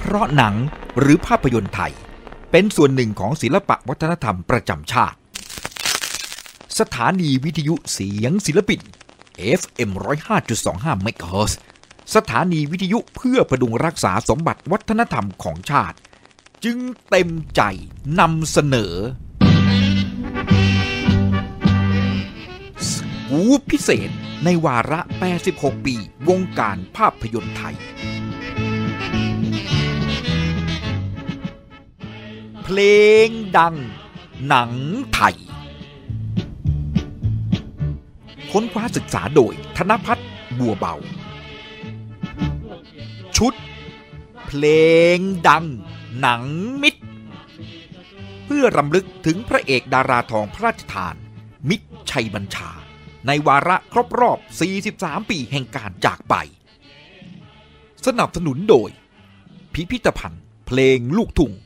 ราะหนังหรือภาพยนตร์ไทยเป็นส่วนหนึ่งของศิลปวัฒนธรรมประจำชาติสถานีวิทยุเสียงศิลปิน FM 105.25 เมกะเฮิรตซ์สถานีวิทยุเพื่อพดุงรักษาสมบัติวัฒนธรรมของชาติจึงเต็มใจนำเสนอสกู๊ปพิเศษในวาระ86ปีวงการภาพยนตร์ไทยเพลงดังหนังไทยค้นคว้าศึกษาโดยธนภัทร บัวเบาชุดเพลงดังหนังมิตรเพื่อรำลึกถึงพระเอกดาราทองพระราชทานมิตรชัยบัญชาในวาระครบรอบ43ปีแห่งการจากไปสนับสนุนโดยพิพิธภัณฑ์เพลงลูกทุ่ง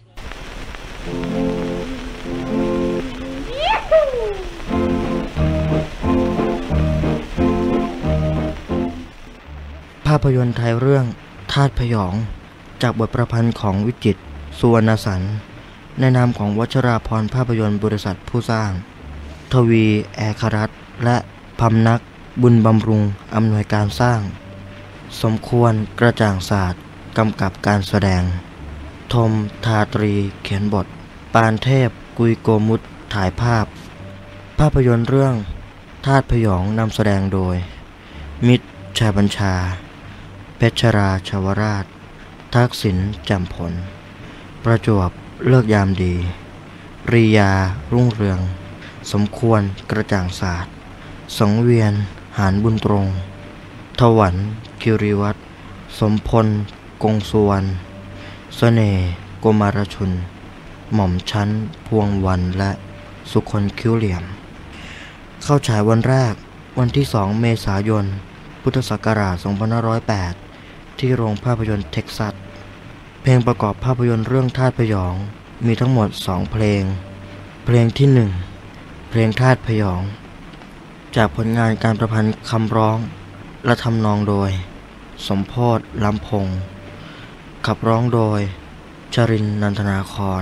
ภาพยนตร์ไทยเรื่องธาตุพยองจากบทประพันธ์ของวิจิตร สุวรรณสรรค์ในนามของวัชราภรณ์ภาพยนตร์บริษัทผู้สร้างทวีแอครัตน์และพำนักบุญบำรุงอำนวยการสร้างสมควรกระจ่างศาสตร์กำกับการแสดงธมทาตรีเขียนบทปานเทพกุยโกมุตถ่ายภาพภาพยนตร์เรื่องธาตุพยองนำแสดงโดยมิตรชัยบัญชาเพชรราชวราชทักษิณแจ่มผลประจวบเลิกยามดีรียารุ่งเรืองสมควรกระจ่างศาสตร์สังเวียนหานบุญตรงถวันกิริวัฒน์สมพลกงสุวรรณเสน่ห์โกมารชุนหม่อมชั้นพวงวันและสุคนคิ้วเหลี่ยมเข้าฉายวันแรกวันที่2 เมษายน พุทธศักราช 2508 ที่โรงภาพยนตร์เท็กซัสเพลงประกอบภาพยนตร์เรื่องธาตุพยองมีทั้งหมด2เพลงเพลงที่1เพลงธาตุพยองจากผลงานการประพันธ์คำร้องและทำนองโดยสมโพธิ์ลำพงศ์ขับร้องโดยชรินทร์นันทนาคร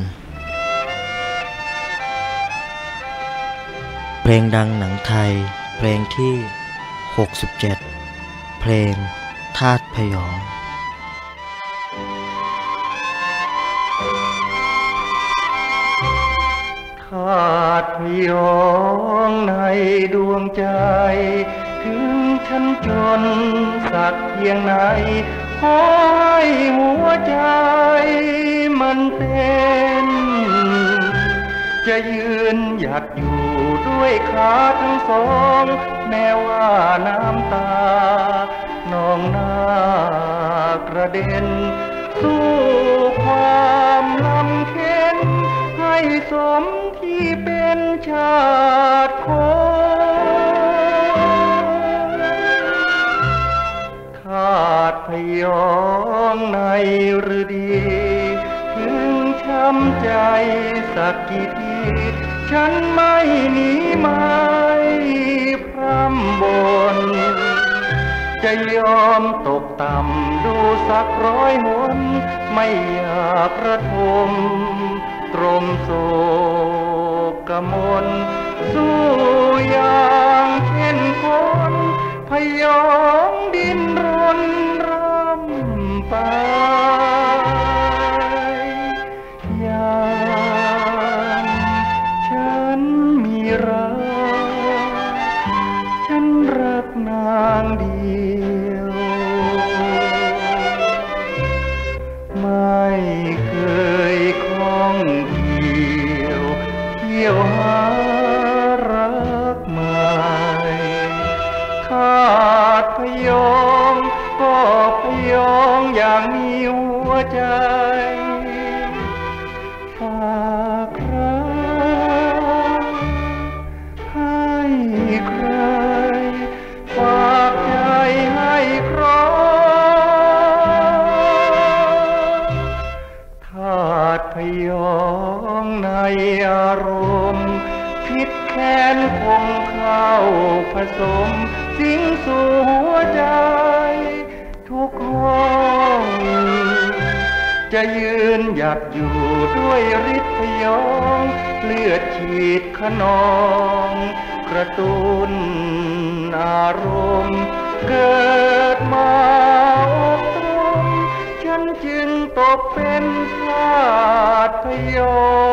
เพลงดังหนังไทยเพลงที่67เพลงธาตุพยองธาตุพยองในดวงใจถึงฉันจนสักเพียงไหนขอให้หัวใจมันเต้นจะยืนหยัดอยู่ด้วยขาทั้งสองแม้ว่าน้ำตานองหน้ากระเด็นสู้ความลำเค็ญให้สมที่เป็นชาติคนธาตุพยองในฤดีถึงช้ำใจสักกี่ทีฉันไม่หนีไม่พร่ำบ่นจะยอมตกต่ำดูสัก100 หนไม่อยากระทมตรมโศกมนสู้อย่างเช่นคนพยองดิ้นรนรำไปอย่างฉันมีรักฉันรักนางเดียวไม่เคยคล้องเกี่ยวเที่ยวหารักใหม่ธาตุพยองก็พยองอย่างมีหัวใจฝากรักให้ใครฝากใจให้ครองธาตุพยองในอารมณ์พิษแค้นคงเข้าผสมสิงสู่หัวใจทุกห้องจะยืนหยัดอยู่ด้วยฤทธิ์พยองเลือดฉีดขนองกระตุ้นอารมณ์เกิดมาอบรมฉันจึงตกเป็นทาสพยอง